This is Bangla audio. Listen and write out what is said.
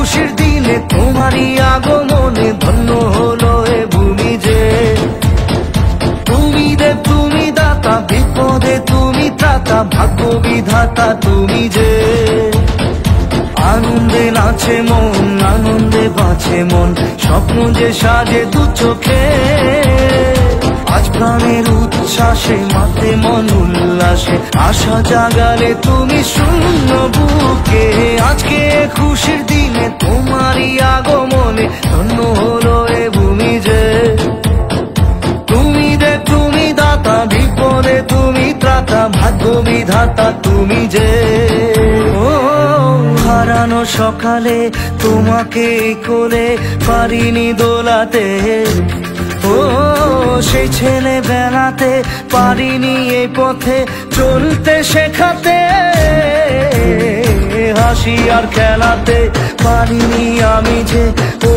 খুশির দিনে তোমারই আগমনে ধন্য হলো এ ভূমি যে। তুমি দেব তুমি দাতা, বিপদে তুমি ত্রাতা, ভাগ্য বিধাতা তুমি যে। আনন্দে নাচে মন, আনন্দে বাঁচে মন, স্বপ্ন যে সাজে দু চোখে। আজ প্রাণের উচ্ছ্বাসে মাতে মন উল্লাসে, আশা জাগালে তুমি শূন্য বুকে। আজকে খুশির দিনে তোমারই আগমনে ধন্য হলো এ ভূমি যে। তুমি দেব তুমি দাতা, বিপদে তুমি ত্রাতা, ভাগ্য বিধাতা তুমি যে। ও হারানো সকালে তোমাকে কোলে পারিনি দোলাতে, ও সেই ছেলে বেলাতে পারিনি এই পথে চলতে শেখাতে। হাসি আর খেলাতে পারিনি আমি যে, ও